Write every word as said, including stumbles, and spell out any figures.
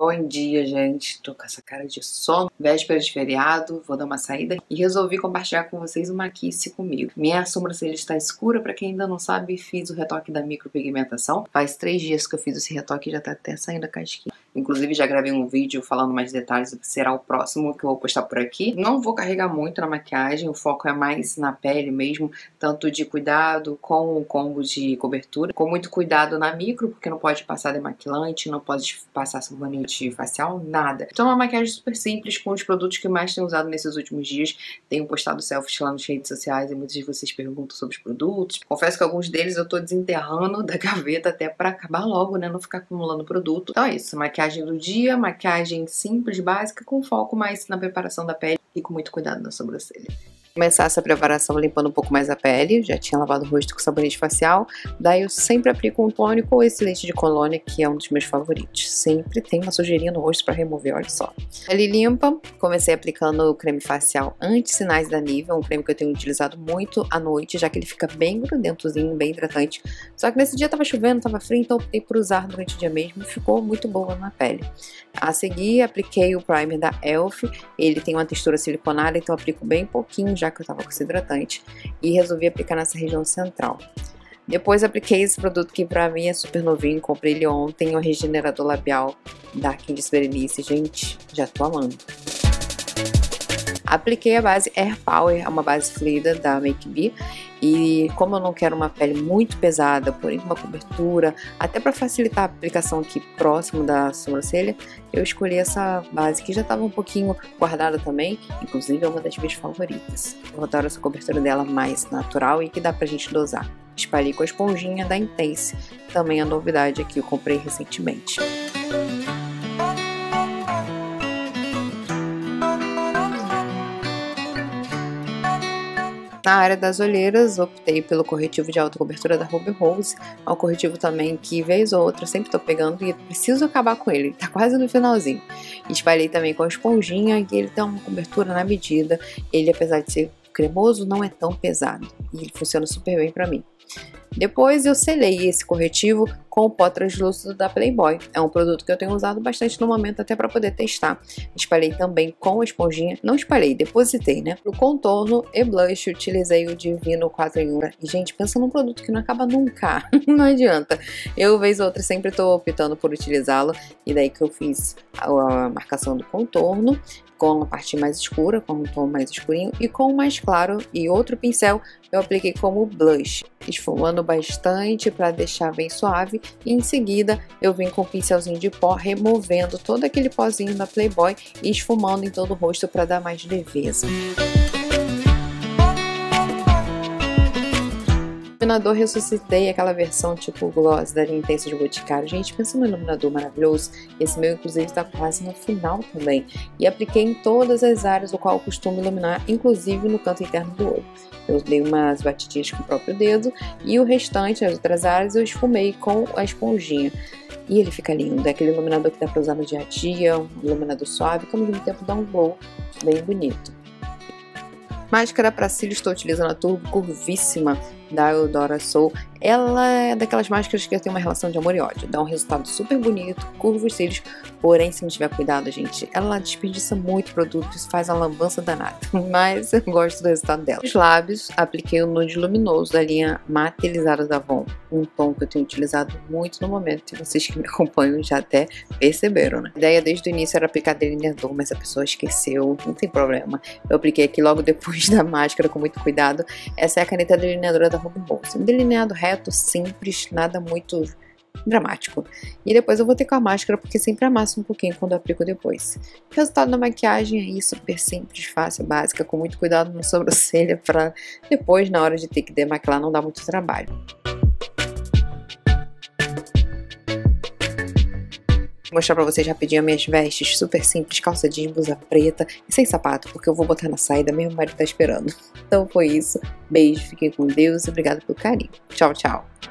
Bom dia, gente. Tô com essa cara de sono. Véspera de feriado, vou dar uma saída e resolvi compartilhar com vocês uma maquice comigo. Minha sobrancelha está escura, pra quem ainda não sabe, fiz o retoque da micropigmentação. Faz três dias que eu fiz esse retoque e já tá até saindo a casquinha. Inclusive já gravei um vídeo falando mais detalhes, será o próximo que eu vou postar por aqui. Não vou carregar muito na maquiagem, o foco é mais na pele mesmo, tanto de cuidado com o combo de cobertura, com muito cuidado na micro, porque não pode passar demaquilante, não pode passar sabonete facial, nada. Então é uma maquiagem super simples, com os produtos que mais tenho usado nesses últimos dias. Tenho postado selfies lá nas redes sociais e muitos de vocês perguntam sobre os produtos. Confesso que alguns deles eu tô desenterrando da gaveta até pra acabar logo, né, não ficar acumulando produto. Então é isso, maquiagem do dia, maquiagem simples, básica, com foco mais na preparação da pele e com muito cuidado na sobrancelha. Começar essa preparação limpando um pouco mais a pele, já tinha lavado o rosto com sabonete facial, daí eu sempre aplico um tônico ou esse leite de colônia, que é um dos meus favoritos. Sempre tem uma sujeirinha no rosto para remover, olha só. Pele limpa, comecei aplicando o creme facial Anti-Sinais da Nivea, um creme que eu tenho utilizado muito à noite, já que ele fica bem grudentozinho, bem hidratante. Só que nesse dia tava chovendo, tava frio, então eu optei por usar durante o dia mesmo e ficou muito boa na pele. A seguir, apliquei o primer da E L F, ele tem uma textura siliconada, então eu aplico bem pouquinho, já que eu tava com esse hidratante, e resolvi aplicar nessa região central. Depois apliquei esse produto que pra mim é super novinho, comprei ele ontem, o regenerador labial da Candice Berenice, gente, já tô amando. Apliquei a base Air Power, uma base fluida da Make Me, e como eu não quero uma pele muito pesada, porém uma cobertura, até para facilitar a aplicação aqui próximo da sobrancelha, eu escolhi essa base que já estava um pouquinho guardada também, inclusive é uma das minhas favoritas. Eu adoro essa cobertura dela mais natural e que dá pra gente dosar. Espalhei com a esponjinha da Intense, também a novidade aqui, eu comprei recentemente. Na área das olheiras, optei pelo corretivo de alta cobertura da Ruby Rose. É um corretivo também que, vez ou outra, sempre tô pegando e preciso acabar com ele, tá quase no finalzinho. Espalhei também com a esponjinha e ele tem uma cobertura na medida. Ele, apesar de ser cremoso, não é tão pesado e ele funciona super bem pra mim. Depois eu selei esse corretivo com o pó translúcido da Playboy. É um produto que eu tenho usado bastante no momento até para poder testar. Espalhei também com a esponjinha. Não espalhei, depositei, né? Pro contorno e blush utilizei o Divino quatro em um. E gente, pensa num produto que não acaba nunca. Não adianta. Eu, vez ou outra, sempre tô optando por utilizá-lo. E daí que eu fiz a marcação do contorno com a parte mais escura, com um tom mais escurinho, e com o mais claro e outro pincel eu apliquei como blush, esfumando bastante para deixar bem suave, e em seguida eu vim com um pincelzinho de pó removendo todo aquele pozinho da Playboy e esfumando em todo o rosto para dar mais leveza. Iluminador, ressuscitei aquela versão tipo gloss da linha Intense de Boticário. Gente, pensa num iluminador maravilhoso. Esse meu, inclusive, tá quase no final também. E apliquei em todas as áreas o qual eu costumo iluminar, inclusive no canto interno do olho. Eu dei umas batidinhas com o próprio dedo e o restante, as outras áreas, eu esfumei com a esponjinha. E ele fica lindo. É aquele iluminador que dá pra usar no dia a dia, um iluminador suave, que ao mesmo tempo dá um glow bem bonito. Máscara para cílios, estou utilizando a Turbo Curvíssima da Eudora Soul. Ela é daquelas máscaras que tem uma relação de amor e ódio. Dá um resultado super bonito, curva os cílios, porém, se não tiver cuidado, gente, ela desperdiça muito produto, isso faz uma lambança danada. Mas eu gosto do resultado dela. Os lábios, apliquei o nude luminoso da linha Matelizada da Avon. Um tom que eu tenho utilizado muito no momento, e vocês que me acompanham já até perceberam, né? A ideia desde o início era aplicar delineador, mas a pessoa esqueceu, não tem problema. Eu apliquei aqui logo depois da máscara com muito cuidado. Essa é a caneta delineadora da Ruby Rose. Um delineado reto, simples, nada muito dramático. E depois eu vou ter com a máscara, porque sempre amasso um pouquinho quando eu aplico depois. O resultado da maquiagem é isso, super simples, fácil, básica, com muito cuidado na sobrancelha, pra depois, na hora de ter que demaquilar, não dar muito trabalho. Vou mostrar pra vocês rapidinho minhas vestes, super simples, calça jeans, blusa preta e sem sapato, porque eu vou botar na saída, mesmo o marido tá esperando. Então foi isso, beijo, fiquem com Deus e obrigado pelo carinho. Tchau, tchau!